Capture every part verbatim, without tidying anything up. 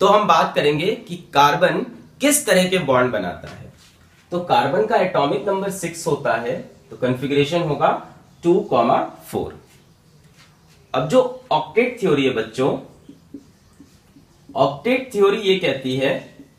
तो हम बात करेंगे कि कार्बन किस तरह के बॉन्ड बनाता है। तो कार्बन का एटॉमिक नंबर सिक्स होता है, तो कॉन्फ़िगरेशन होगा टू कॉमा फोर। अब जो ऑक्टेट थ्योरी है बच्चों, ऑक्टेट थ्योरी ये कहती है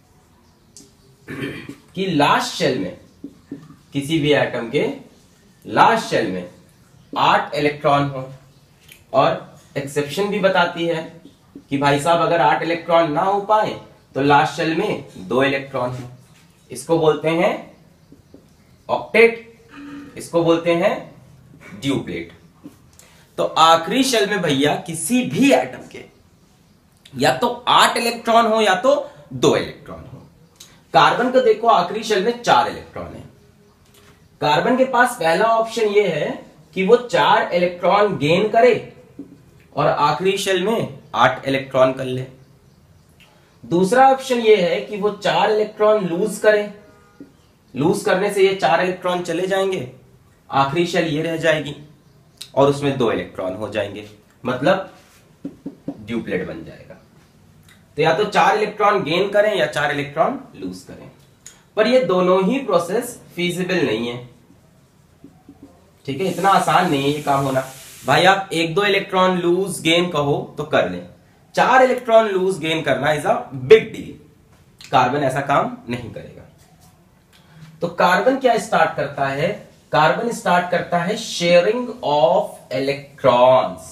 कि लास्ट शेल में, किसी भी एटम के लास्ट शेल में आठ इलेक्ट्रॉन हो, और एक्सेप्शन भी बताती है कि भाई साहब अगर आठ इलेक्ट्रॉन ना हो पाए तो लास्ट शेल में दो इलेक्ट्रॉन हो। इसको बोलते हैं ऑक्टेट, इसको बोलते हैं ड्यूप्लेट। तो आखिरी शेल में भैया किसी भी एटम के या तो आठ इलेक्ट्रॉन हो या तो दो इलेक्ट्रॉन हो। कार्बन को देखो आखिरी शेल में चार इलेक्ट्रॉन है। कार्बन के पास पहला ऑप्शन यह है कि वो चार इलेक्ट्रॉन गेन करे और आखिरी शेल में आठ इलेक्ट्रॉन कर ले। दूसरा ऑप्शन यह है कि वो चार इलेक्ट्रॉन लूज करे, लूज करने से ये चार इलेक्ट्रॉन चले जाएंगे, आखिरी शेल ये रह जाएगी और उसमें दो इलेक्ट्रॉन हो जाएंगे, मतलब ड्यूप्लेट बन जाएगा। तो या तो चार इलेक्ट्रॉन गेन करें या चार इलेक्ट्रॉन लूज करें, पर ये दोनों ही प्रोसेस फीजिबल नहीं है। ठीक है, इतना आसान नहीं है ये काम होना। भाई आप एक दो इलेक्ट्रॉन लूज गेन कहो तो कर लें, चार इलेक्ट्रॉन लूज गेन करना is a big deal. Carbon ऐसा काम नहीं करेगा। तो कार्बन क्या स्टार्ट करता है? कार्बन स्टार्ट करता है sharing of electrons,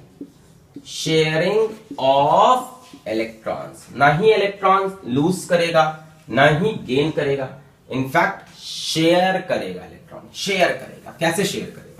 sharing of electrons. ना ही इलेक्ट्रॉन लूज करेगा ना ही गेन करेगा, इनफैक्ट शेयर करेगा। इलेक्ट्रॉन शेयर करेगा। कैसे शेयर करेगा?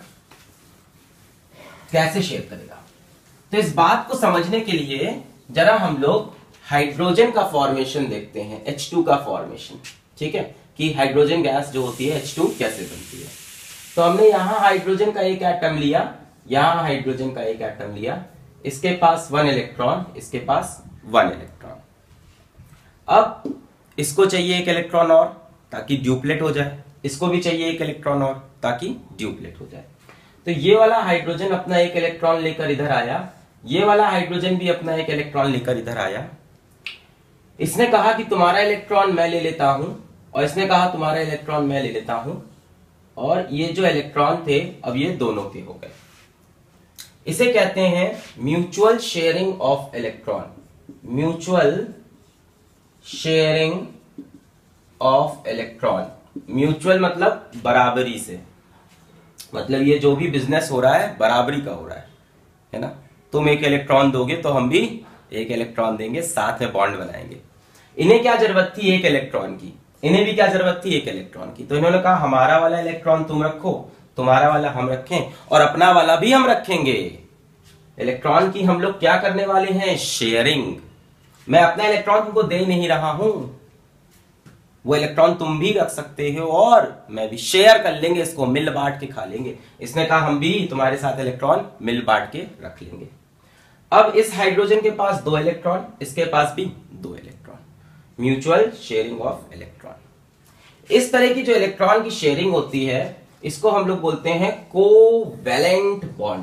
कैसे शेयर करेगा? तो इस बात को समझने के लिए जरा हम लोग हाइड्रोजन का फॉर्मेशन देखते हैं, एच टू का फॉर्मेशन। ठीक है, कि हाइड्रोजन गैस जो होती है एच टू कैसे बनती है। तो हमने यहां हाइड्रोजन का एक एटम लिया, यहां हाइड्रोजन का एक एटम लिया, इसके पास वन इलेक्ट्रॉन, इसके पास वन इलेक्ट्रॉन। अब इसको चाहिए एक इलेक्ट्रॉन और ताकि ड्यूप्लेट हो जाए, इसको भी चाहिए एक इलेक्ट्रॉन और ताकि ड्यूप्लेट हो जाए। तो ये वाला हाइड्रोजन अपना एक इलेक्ट्रॉन लेकर इधर आया, ये वाला हाइड्रोजन भी अपना एक इलेक्ट्रॉन लेकर इधर आया। इसने कहा कि तुम्हारा इलेक्ट्रॉन मैं ले लेता हूं, और इसने कहा तुम्हारा इलेक्ट्रॉन मैं ले लेता हूं, और ये जो इलेक्ट्रॉन थे अब ये दोनों के हो गए। इसे कहते हैं mutual sharing of electron. Mutual sharing of electron. Mutual मतलब बराबरी से, मतलब ये जो भी बिजनेस हो रहा है बराबरी का हो रहा है, है ना। तुम एक इलेक्ट्रॉन दोगे तो हम भी एक इलेक्ट्रॉन देंगे, साथ में बॉन्ड बनाएंगे। इन्हें क्या जरूरत थी? एक इलेक्ट्रॉन की। इन्हें भी क्या जरूरत थी? एक इलेक्ट्रॉन की। तो इन्होंने कहा हमारा वाला इलेक्ट्रॉन तुम रखो, तुम्हारा वाला हम रखें, और अपना वाला भी हम रखेंगे। इलेक्ट्रॉन की हम लोग क्या करने वाले हैं? शेयरिंग। मैं अपना इलेक्ट्रॉन तुमको दे नहीं रहा हूं, वो इलेक्ट्रॉन तुम भी रख सकते हो और मैं भी, शेयर कर लेंगे, इसको मिल बांट के खा लेंगे। इसने कहा हम भी तुम्हारे साथ इलेक्ट्रॉन मिल बांट के रख लेंगे। अब इस हाइड्रोजन के पास दो इलेक्ट्रॉन, इसके पास भी दो electron. Mutual sharing of electron. इस तरह की जो इलेक्ट्रॉन की शेयरिंग होती है इसको हम लोग बोलते हैं कोवैलेंट बॉन्ड।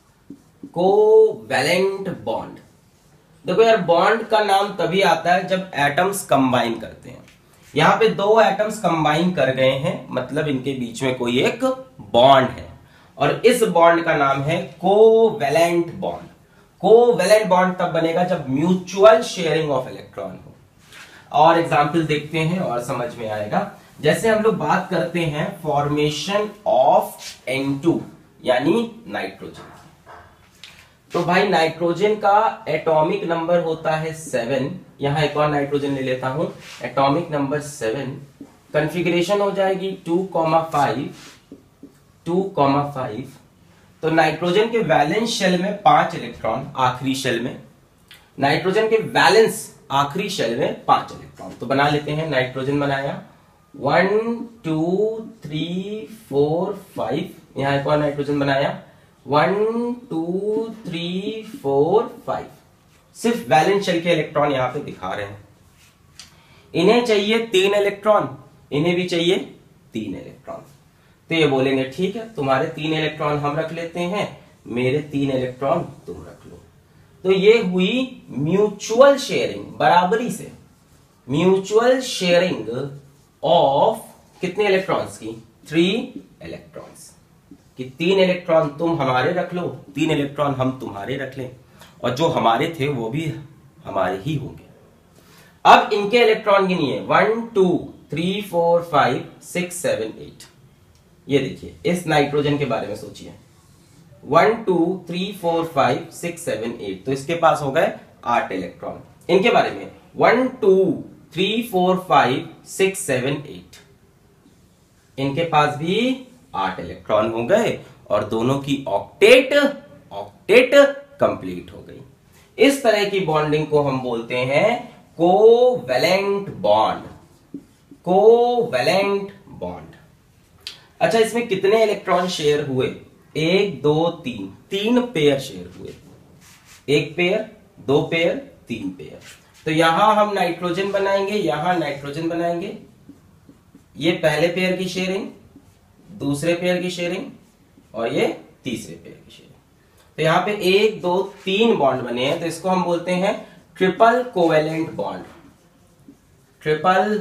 Covalent bond. देखो यार, बॉन्ड का नाम तभी आता है जब एटम्स कंबाइन करते हैं। यहां पे दो एटम्स कंबाइन कर गए हैं, मतलब इनके बीच में कोई एक बॉन्ड है, और इस बॉन्ड का नाम है कोवैलेंट बॉन्ड। कोवैलेंट बॉन्ड तब बनेगा जब म्यूचुअल शेयरिंग ऑफ इलेक्ट्रॉन हो। और एग्जांपल देखते हैं और समझ में आएगा। जैसे हम लोग बात करते हैं फॉर्मेशन ऑफ एन टू यानी नाइट्रोजन। तो भाई नाइट्रोजन का एटॉमिक नंबर होता है सेवन। यहां एक और नाइट्रोजन ले लेता हूं, एटॉमिक नंबर सेवन। कॉन्फ़िगरेशन हो जाएगी two comma five, two comma five. तो नाइट्रोजन के वैलेंस शेल में पांच इलेक्ट्रॉन, आखिरी शेल में नाइट्रोजन के वैलेंस आखिरी शेल में पांच इलेक्ट्रॉन। तो बना लेते हैं, नाइट्रोजन बनाया, one two three four five. यहां एक और नाइट्रोजन बनाया, one two three four five. सिर्फ वैलेंस शेल के इलेक्ट्रॉन यहां पे दिखा रहे हैं। इन्हें चाहिए तीन इलेक्ट्रॉन, इन्हें भी चाहिए तीन इलेक्ट्रॉन। तो ये बोलेंगे ठीक है, तुम्हारे तीन इलेक्ट्रॉन हम रख लेते हैं, मेरे तीन इलेक्ट्रॉन तुम रख लो। तो ये हुई म्यूचुअल शेयरिंग, बराबरी से म्यूचुअल शेयरिंग ऑफ कितने इलेक्ट्रॉन्स की, थ्री इलेक्ट्रॉन्स कि तीन इलेक्ट्रॉन तुम हमारे रख लो, तीन इलेक्ट्रॉन हम तुम्हारे रख लें, और जो हमारे थे वो भी हमारे ही होंगे। अब इनके इलेक्ट्रॉन गिनिए, one two three four five six seven eight. ये देखिए इस नाइट्रोजन के बारे में सोचिए, one two three four five six seven eight, तो इसके पास हो गए आठ इलेक्ट्रॉन। इनके बारे में one two three four five six seven eight, इनके पास भी आठ इलेक्ट्रॉन हो गए और दोनों की ऑक्टेट ऑक्टेट कंप्लीट हो गई। इस तरह की बॉन्डिंग को हम बोलते हैं कोवैलेंट बॉन्ड, कोवैलेंट बॉन्ड। अच्छा, इसमें कितने इलेक्ट्रॉन शेयर हुए, एक दो तीन, तीन पेयर शेयर हुए, एक पेयर, दो पेयर, तीन पेयर। तो यहां हम नाइट्रोजन बनाएंगे, यहां नाइट्रोजन बनाएंगे, ये पहले पेयर की शेयरिंग, दूसरे पेयर की शेयरिंग, और ये तीसरे पेयर की शेयरिंग। तो यहां पे एक दो तीन बॉन्ड बने हैं, तो इसको हम बोलते हैं triple covalent bond, triple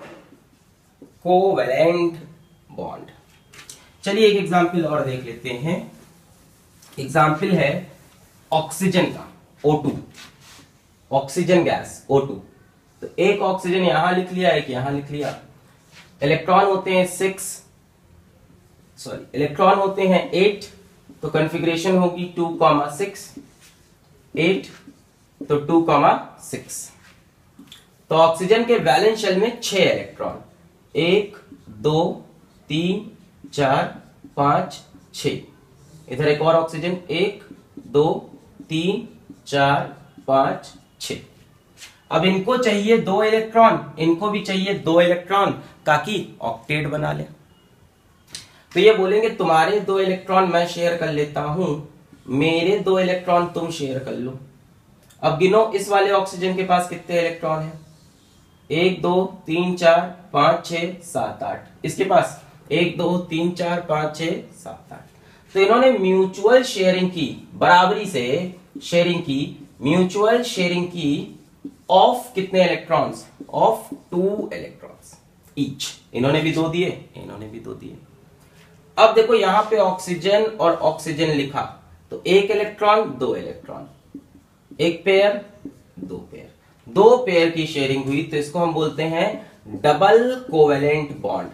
covalent bond. चलिए एक एग्जाम्पल और देख लेते हैं। एग्जाम्पल है ऑक्सीजन का, O two, oxygen gas O two. तो एक ऑक्सीजन यहां लिख लिया, एक यहां लिख लिया। इलेक्ट्रॉन होते हैं सिक्स, सॉरी इलेक्ट्रॉन होते हैं एट, तो कॉन्फ़िगरेशन होगी टू कॉमा सिक्स, एट तो टू कॉमा सिक्स। तो ऑक्सीजन के वैलेंस शेल में छह इलेक्ट्रॉन, एक दो तीन चार पांच छह। इधर एक और ऑक्सीजन, एक दो तीन चार पांच छह। अब इनको चाहिए दो इलेक्ट्रॉन, इनको भी चाहिए दो इलेक्ट्रॉन ताकि ऑक्टेट बना ले। तो ये बोलेंगे तुम्हारे दो इलेक्ट्रॉन मैं शेयर कर लेता हूं, मेरे दो इलेक्ट्रॉन तुम शेयर कर लो। अब गिनो इस वाले ऑक्सीजन के पास कितने इलेक्ट्रॉन हैं, एक दो तीन चार पांच छह सात आठ। इसके पास एक दो तीन चार पांच छह सात आठ। तो इन्होंने म्यूचुअल शेयरिंग की, बराबरी से शेयरिंग की, म्यूचुअल शेयरिंग की ऑफ कितने electrons, of two electrons each. इन्होंने भी दो दिए, इन्होंने भी दो दिए। अब देखो यहां पे ऑक्सीजन और ऑक्सीजन लिखा, तो एक इलेक्ट्रॉन दो इलेक्ट्रॉन, एक पेयर दो पेयर, दो पेयर की शेयरिंग हुई, तो इसको हम बोलते हैं double covalent bond,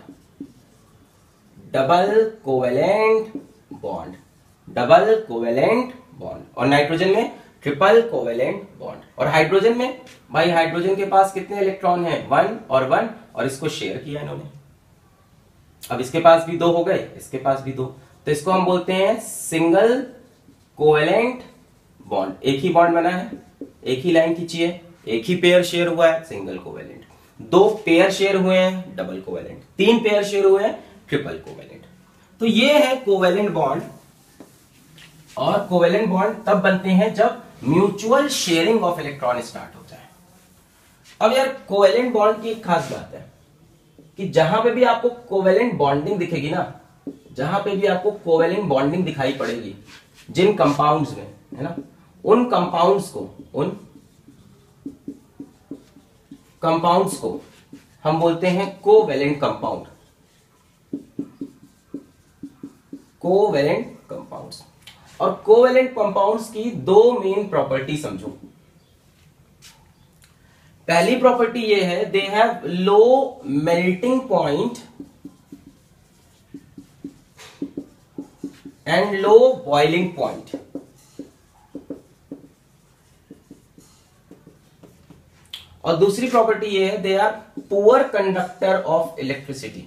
double covalent bond, double covalent bond. और नाइट्रोजन में ट्रिपल कोवैलेंट बॉन्ड। और हाइड्रोजन में, भाई हाइड्रोजन के पास कितने इलेक्ट्रॉन हैं, वन और वन, और इसको शेयर किया इन्होंने। अब इसके पास भी दो हो गए, इसके पास भी दो, तो इसको हम बोलते हैं सिंगल कोवैलेंट बॉन्ड। एक ही बॉन्ड बना है, एक ही लाइन खींची है, एक ही पेयर शेयर हुआ है, सिंगल कोवैलेंट। दो पेयर शेयर हुए हैं, डबल कोवैलेंट। तीन पेयर शेयर हुए हैं, ट्रिपल कोवैलेंट। तो ये है कोवैलेंट बॉन्ड। और कोवैलेंट बॉन्ड तब बनते हैं जब mutual sharing of electron start हो जाए। अब यार कोवैलेंट बॉन्ड की एक खास बात है कि जहां पे भी आपको कोवैलेंट बॉन्डिंग दिखेगी ना, जहां पे भी आपको कोवैलेंट बॉन्डिंग दिखाई पड़ेगी जिन कंपाउंड्स में, है ना, उन कंपाउंड्स को, उन कंपाउंड्स को हम बोलते हैं कोवैलेंट कंपाउंड, कोवैलेंट कंपाउंड्स। और कोवैलेंट कंपाउंड्स की दो मेन प्रॉपर्टी समझो। पहली प्रॉपर्टी ये है, they have low melting point and low boiling point. और दूसरी प्रॉपर्टी ये है, they are poor conductor of electricity.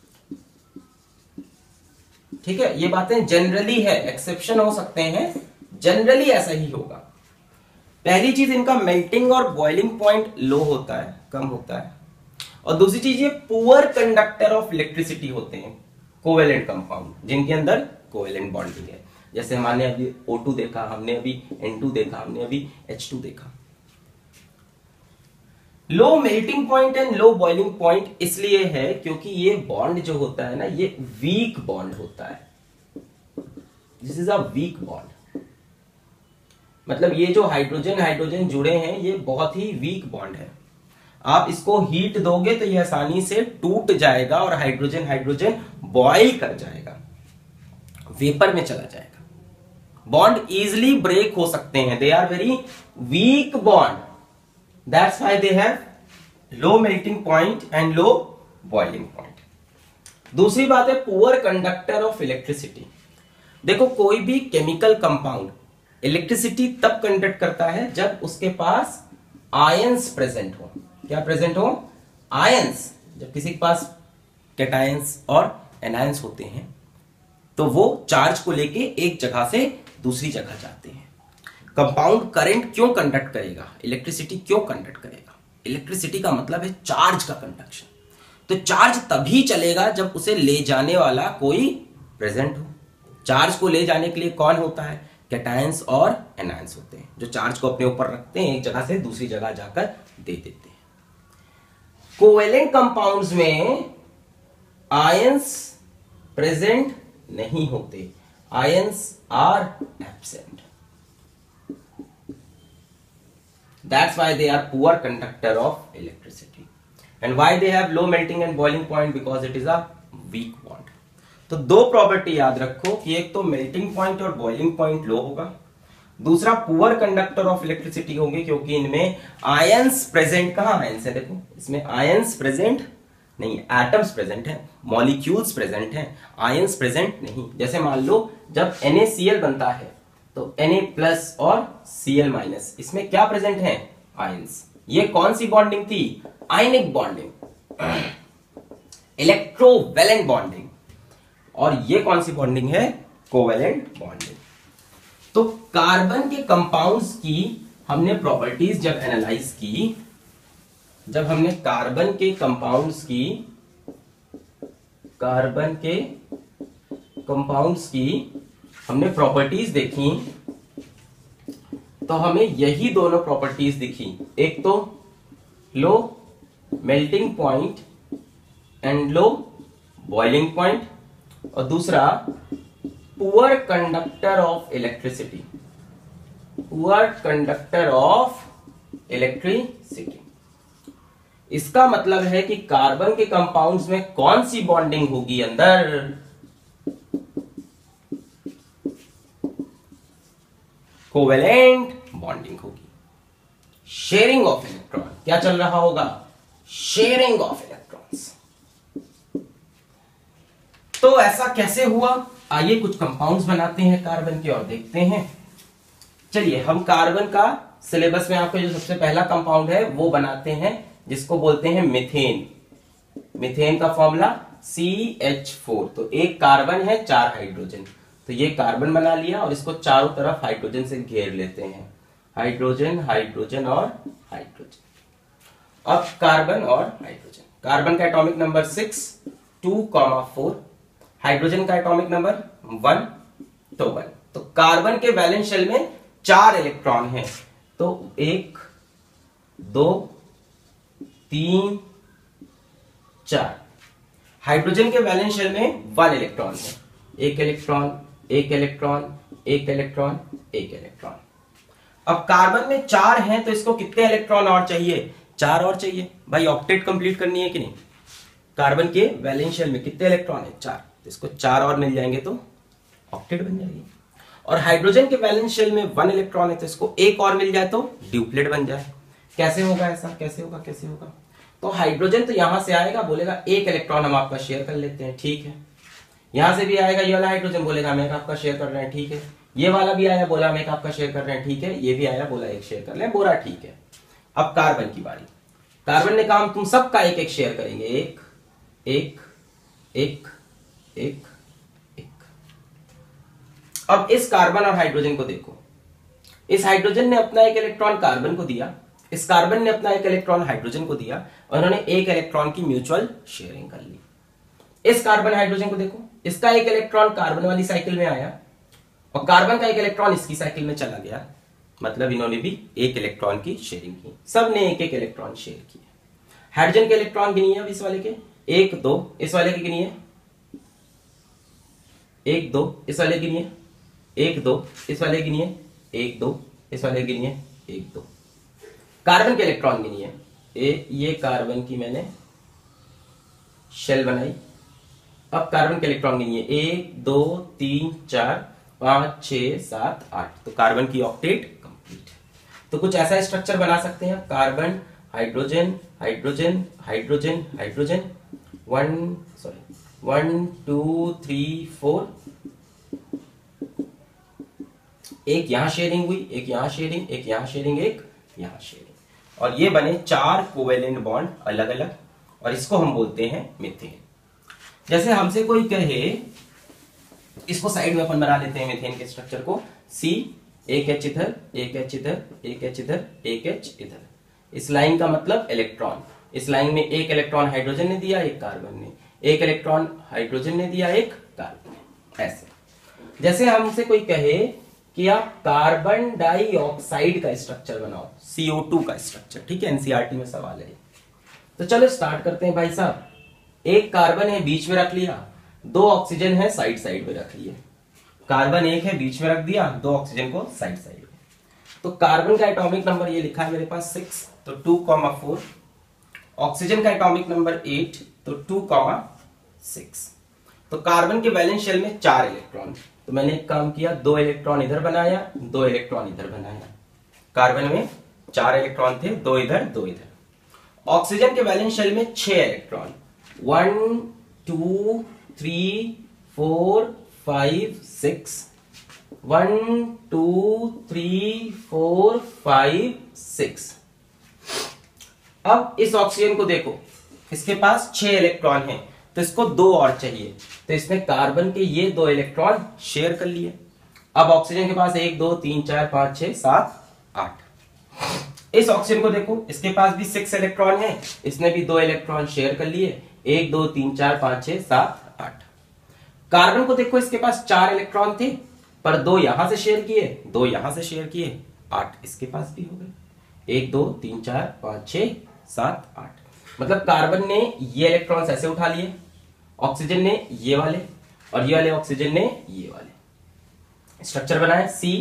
ठीक है, ये बातें जनरली है, एक्सेप्शन हो सकते हैं, जनरली ऐसा ही होगा। पहली चीज, इनका मेल्टिंग और बॉइलिंग पॉइंट लो होता है, कम होता है। और दूसरी चीज, ये पुअर कंडक्टर ऑफ इलेक्ट्रिसिटी होते हैं कोवैलेंट कंपाउंड, जिनके अंदर कोवैलेंट बॉन्डिंग है। जैसे हमने अभी ओ टू देखा, हमने अभी एन टू देखा, हमने अभी एच टू देखा। Low melting point and low boiling point इसलिए है क्योंकि ये बॉन्ड जो होता है ना, ये वीक बॉन्ड होता है। This is a weak bond. मतलब ये जो हाइड्रोजन हाइड्रोजन जुड़े हैं ये बहुत ही वीक बॉन्ड है। आप इसको हीट दोगे तो ये आसानी से टूट जाएगा और हाइड्रोजन हाइड्रोजन बॉयल कर जाएगा, वेपर में चला जाएगा। बॉन्ड इजिली ब्रेक हो सकते हैं, they are very weak bond, that's why they have low melting point and low boiling point. दूसरी बात है पुअर कंडक्टर ऑफ इलेक्ट्रिसिटी। देखो कोई भी केमिकल कंपाउंड इलेक्ट्रिसिटी तब कंडक्ट करता है जब उसके पास आयंस प्रेजेंट हो। क्या प्रेजेंट हो? आयंस। जब किसी के पास कैटायंस और एनायंस होते हैं तो वो चार्ज को लेके एक जगह से दूसरी जगह जाते हैं। कंपाउंड करंट क्यों कंडक्ट करेगा? इलेक्ट्रिसिटी क्यों कंडक्ट करेगा? इलेक्ट्रिसिटी का मतलब है चार्ज का कंडक्शन। तो चार्ज तभी चलेगा जब उसे ले जाने वाला कोई प्रेजेंट हो। चार्ज को ले जाने के लिए कौन होता है? कैटायंस और एनायंस होते हैं, जो चार्ज को अपने ऊपर रखते हैं, एक जगह से दूसरी जगह जाकर दे देते हैं। कोवेलेंट कंपाउंड्स में आयंस प्रेजेंट नहीं होते, ions are absent, that's why they are poor conductor of electricity and why they have low melting and boiling point, because it is a weak bond. तो दो प्रॉपर्टी याद रखो कि एक तो मेल्टिंग पॉइंट और बॉइलिंग पॉइंट लो होगा, दूसरा पुअर कंडक्टर ऑफ इलेक्ट्रिसिटी होंगे क्योंकि इनमें आयंस प्रेजेंट, कहां आयंस है? देखो इसमें आयंस प्रेजेंट नहीं है, एटम्स प्रेजेंट है, मॉलिक्यूल्स प्रेजेंट हैं, आयंस प्रेजेंट नहीं। जैसे मान लो जब एन ए सी एल बनता है तो Na प्लस और Cl माइनस, इसमें क्या प्रेजेंट है? आयंस। ये कौन सी बॉन्डिंग थी? Ionic bonding, electrovalent bonding. और ये कौन सी बॉन्डिंग है? Covalent bonding. तो कार्बन के कंपाउंड्स की हमने प्रॉपर्टीज जब एनालाइज की, जब हमने कार्बन के कंपाउंड्स की कार्बन के कंपाउंड्स की हमने प्रॉपर्टीज देखी तो हमें यही दोनों प्रॉपर्टीज दिखी। एक तो low melting point and low boiling point, और दूसरा poor conductor of electricity, poor conductor of electricity. इसका मतलब है कि कार्बन के कंपाउंड्स में कौन सी बॉन्डिंग होगी? अंदर कोवेलेंट बॉन्डिंग होगी, शेयरिंग ऑफ इलेक्ट्रॉन। क्या चल रहा होगा? Sharing of electrons. तो ऐसा कैसे हुआ? आइए कुछ कंपाउंड्स बनाते हैं कार्बन के और देखते हैं। चलिए हम कार्बन का सिलेबस में आपको जो सबसे पहला कंपाउंड है वो बनाते हैं, जिसको बोलते हैं मीथेन। मीथेन का फॉर्मूला सी एच फोर। तो एक कार्बन है, चार हाइड्रोजन, तो ये कार्बन बना लिया और इसको चारों तरफ हाइड्रोजन से घेर लेते हैं, हाइड्रोजन हाइड्रोजन और हाइड्रोजन। अब कार्बन और हाइड्रोजन, कार्बन का atomic number six, two comma four, hydrogen का एटॉमिक नंबर वन, तो वन। तो कार्बन के वैलेंस शेल में चार इलेक्ट्रॉन हैं, तो एक, दो, तीन, चार। हाइड्रोजन के वैलेंस शेल में वन इलेक्ट्रॉन है, एक इलेक्ट्रॉन, एक इलेक्ट्रॉन, एक इलेक्ट्रॉन, एक इलेक्ट्रॉन। अब कार्बन में चार हैं तो इसको कितने इलेक्ट्रॉन और चाहिए? चार और चाहिए भाई, ऑक्टेट कंप्लीट करनी है कि नहीं। कार्बन के वैलेंस शेल में कितने इलेक्ट्रॉन है? चार, तो इसको चार और मिल जाएंगे तो ऑक्टेट बन जाएगी। और हाइड्रोजन के वैलेंस शेल में वन इलेक्ट्रॉन है तो इसको एक और मिल जाए तो ड्यूप्लेट बन जाए। कैसे होगा ऐसा? कैसे होगा कैसे होगा? तो हाइड्रोजन तो यहां से आएगा, बोलेगा एक इलेक्ट्रॉन हम आपका शेयर कर लेते हैं, ठीक है। यहां से भी आएगा ये वाला हाइड्रोजन, बोलेगा हम एक आपका शेयर कर रहे हैं, ठीक है। ये वाला भी आया, बोला हम एक आपका शेयर कर रहे हैं, ठीक है। ये भी आया, बोला एक शेयर कर ले, बोला ठीक है। अब कार्बन की बारी। कार्बन ने कहा हम तुम सबका एक एक शेयर करेंगे, एक एक एक एक एक। अब इस कार्बन और हाइड्रोजन को देखो, इस हाइड्रोजन ने अपना एक इलेक्ट्रॉन कार्बन को दिया, इस कार्बन ने अपना एक इलेक्ट्रॉन हाइड्रोजन को दिया और उन्होंने एक इलेक्ट्रॉन की म्यूचुअल शेयरिंग कर ली। इस कार्बन हाइड्रोजन को देखो, इसका एक इलेक्ट्रॉन कार्बन वाली साइकिल में आया और कार्बन का एक इलेक्ट्रॉन इसकी साइकिल में चला गया, मतलब इन्होंने भी एक इलेक्ट्रॉन की शेयरिंग की, सब ने एक एक इलेक्ट्रॉन शेयर किया। हाइड्रोजन के इलेक्ट्रॉन गिनिए अब इस वाले के, एक दो, इस वाले के गिनिए, एक दो, इस वाले गिनिए, एक दो, इस वाले गिनिए, एक दो, इस वाले गिनिए एक दो। कार्बन के इलेक्ट्रॉन गिनिए, ए ये कार्बन की मैंने शेल बनाई। अब कार्बन के इलेक्ट्रॉन गिनिए, एक दो तीन चार पांच छह सात आठ, तो कार्बन की ऑक्टेट कंप्लीट। तो कुछ ऐसा स्ट्रक्चर बना सकते हैं, carbon hydrogen hydrogen hydrogen hydrogen, one sorry one two three four, एक यहां शेयरिंग हुई, एक यहां शेयरिंग, एक यहां शेयरिंग, एक यहां शेयरिंग, और ये बने चार कोवेलेंट बॉन्ड अलग अलग, और इसको हम बोलते हैं मीथेन। जैसे हमसे कोई कहे, इसको साइड में अपन बना लेते हैं मीथेन के स्ट्रक्चर को, सी एक एच इधर, एक एच इधर, एक एच इधर, एक एच इधर। इस लाइन का मतलब इलेक्ट्रॉन, इस लाइन में एक इलेक्ट्रॉन हाइड्रोजन ने दिया, एक कार्बन ने, एक इलेक्ट्रॉन हाइड्रोजन ने दिया, एक कार्बन ने, ऐसे। जैसे हमसे कोई कहे कि आप कार्बन डाइऑक्साइड का स्ट्रक्चर बनाओ, सी ओ टू का स्ट्रक्चर, ठीक है, एनसीईआरटी में सवाल है। तो चलो स्टार्ट करते हैं भाई साहब। एक कार्बन है बीच में रख लिया, दो ऑक्सीजन है साइड साइड में रख लिए। कार्बन एक है बीच में रख दिया, दो ऑक्सीजन को साइड साइड में। तो कार्बन का एटॉमिक नंबर ये लिखा है मेरे पास सिक्स, तो टू कॉमा फोर। ऑक्सीजन का एटॉमिक नंबर एट, तो टू कॉमा सिक्स। तो कार्बन के वैलेंस शेल में चार इलेक्ट्रॉन, तो मैंने एक काम किया, दो इलेक्ट्रॉन इधर बनाया, दो इलेक्ट्रॉन इधर बनाया। कार्बन में चार इलेक्ट्रॉन थे, दो इधर दो इधर। ऑक्सीजन के वैलेंस शेल में छह electron, one two three four five six, one two three four five six. अब इस ऑक्सीजन को देखो, इसके पास छह इलेक्ट्रॉन हैं, तो इसको दो और चाहिए, तो इसने कार्बन के ये दो इलेक्ट्रॉन शेयर कर लिए। अब ऑक्सीजन के पास एक दो तीन चार पांच छह सात आठ। इस ऑक्सीजन को देखो, इसके पास भी सिक्स इलेक्ट्रॉन है, इसने भी दो इलेक्ट्रॉन शेयर कर लिए, एक दो तीन चार पांच छह सात आठ। कार्बन को देखो, इसके पास चार इलेक्ट्रॉन थे, पर दो यहां से शेयर किए, दो यहां से शेयर किए, आठ इसके पास भी हो गए, एक दो तीन चार पांच छह सात आठ। मतलब कार्बन ने ये इलेक्ट्रॉन्स ऐसे उठा लिए, ऑक्सीजन ने ये वाले, और ये वाले ऑक्सीजन ने ये वाले। स्ट्रक्चर बनाए सी,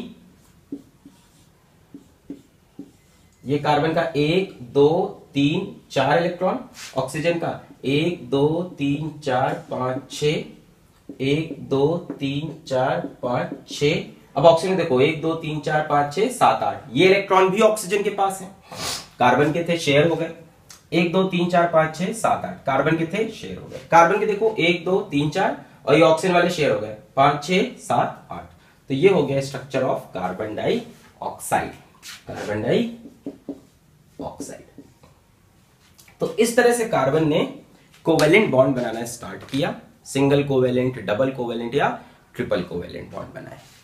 ये कार्बन का एक दो तीन चार इलेक्ट्रॉन, ऑक्सीजन का एक दो तीन चार पांच छह, एक दो तीन चार पांच छह। अब ऑक्सीजन देखो, एक दो तीन चार पांच छह सात आठ, ये इलेक्ट्रॉन भी ऑक्सीजन के पास है, कार्बन के थे शेयर हो गए, एक दो तीन चार पांच छह सात आठ, कार्बन के थे शेयर हो गए। कार्बन के देखो एक दो तीन चार, और ये ऑक्सीजन वाले शेयर हो गए, पांच छह सात आठ। तो ये हो गया structure of carbon dioxide, carbon dioxide. तो इस तरह से कार्बन ने कोवेलेंट बॉन्ड बनाना स्टार्ट किया, सिंगल कोवेलेंट, डबल कोवेलेंट या ट्रिपल कोवेलेंट बॉन्ड बनाए।